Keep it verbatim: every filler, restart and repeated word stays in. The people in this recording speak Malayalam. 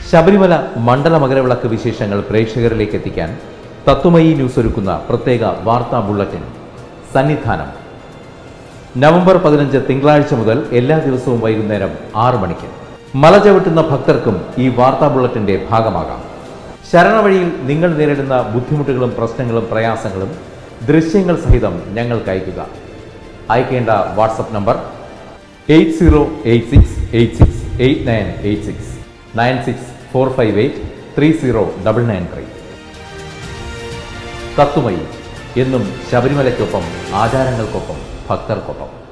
ശബരിമല മണ്ഡല മകരവിളക്ക് വിശേഷങ്ങൾ പ്രേക്ഷകരിലേക്ക് എത്തിക്കാൻ തത്വമയി ന്യൂസ് ഒരുക്കുന്ന പ്രത്യേക വാർത്താ ബുള്ളറ്റിൻ സന്നിധാനം. നവംബർ പതിനഞ്ച് തിങ്കളാഴ്ച മുതൽ എല്ലാ ദിവസവും വൈകുന്നേരം ആറ് മണിക്ക് മല ചവിട്ടുന്ന ഭക്തർക്കും ഈ വാർത്താ ബുള്ളറ്റിന്റെ ഭാഗമാകാം. ശരണവഴിയിൽ നിങ്ങൾ നേരിടുന്ന ബുദ്ധിമുട്ടുകളും പ്രശ്നങ്ങളും പ്രയാസങ്ങളും ദൃശ്യങ്ങൾ സഹിതം ഞങ്ങൾക്ക് അയയ്ക്കുക. അയക്കേണ്ട WhatsApp number eight zero eight six eight six eight nine eight six nine six four five eight three zero double nine three. Tatwamayi എന്നും ശബരിമലയ്ക്കൊപ്പം, ആചാരങ്ങൾക്കൊപ്പം, ഭക്തർക്കൊപ്പം.